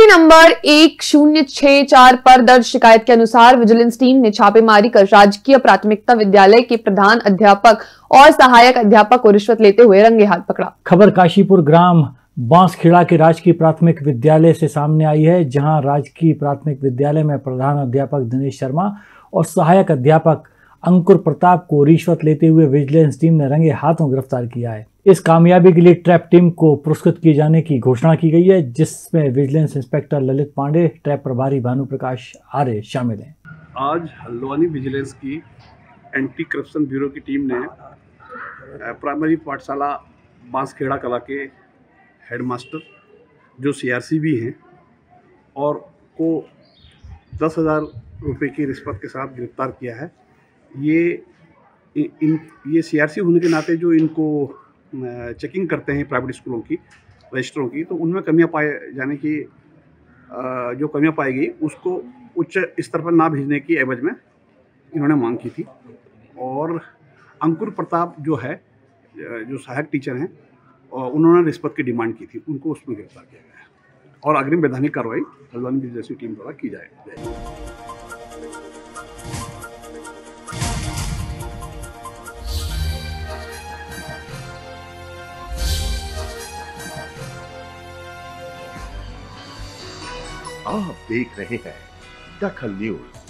Number 1064 पर दर्ज शिकायत के अनुसार विजिलेंस टीम ने छापेमारी कर राजकीय प्राथमिकता विद्यालय के प्रधान अध्यापक और सहायक अध्यापक को रिश्वत लेते हुए रंगे हाथ पकड़ा। खबर काशीपुर ग्राम बांसखेड़ा के राजकीय प्राथमिक विद्यालय से सामने आई है, जहां राजकीय प्राथमिक विद्यालय में प्रधान अध्यापक दिनेश शर्मा और सहायक अध्यापक अंकुर प्रताप को रिश्वत लेते हुए विजिलेंस टीम ने रंगे हाथों गिरफ्तार किया है। इस कामयाबी के लिए ट्रैप टीम को पुरस्कृत किए जाने की घोषणा की गई है, जिसमें vigilance inspector Lalit Pande, trap प्रभारी भानु प्रकाश आर्य शामिल हैं। आज हल्द्वानी विजिलेंस की एंटी करप्शन ब्यूरो की टीम ने प्राइमरी पाठशाला बांसखेड़ा कला के हेडमास्टर जो सीआरसी भी हैं और को 10,000 रुपये की रिश्वत के साथ गिरफ्तार किया है। ये सीआरसी होने के नाते जो इनको चेकिंग करते हैं प्राइवेट स्कूलों की रजिस्टरों की, तो उनमें कमियां पाए जाने की जो कमियां पाई गई उसको उच्च स्तर पर ना भेजने की एवज में इन्होंने मांग की थी। और अंकुर प्रताप जो है, जो सहायक टीचर हैं, उन्होंने रिश्वत की डिमांड की थी, उनको उसमें गिरफ्तार किया गया है और अग्रिम वैधानिक कार्रवाई हल्द्वानी विजिलेंस टीम द्वारा की जाएगी। आप देख रहे हैं दखल न्यूज।